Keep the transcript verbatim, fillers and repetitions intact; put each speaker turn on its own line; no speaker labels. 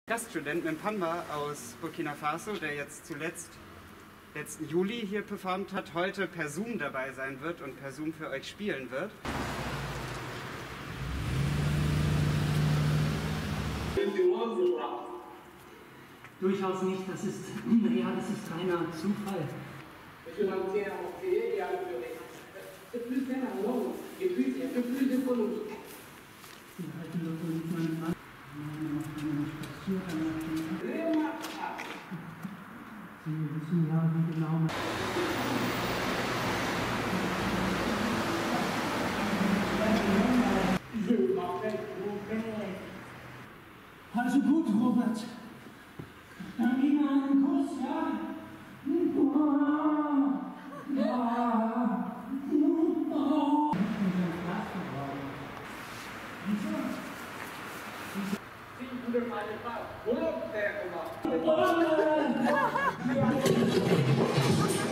Gaststudent mit Pamba aus Burkina Faso, der jetzt zuletzt letzten Juli hier performt hat, heute per Zoom dabei sein wird und per Zoom für euch spielen wird.
Durchaus nicht, das ist, ja, das ist reiner Zufall. Wir halten dort mit meinem Mann. Sie wissen ja, wie genau. Also gut, Robert. Dann gib mir einen Kuss, ja? Ja. Wieso?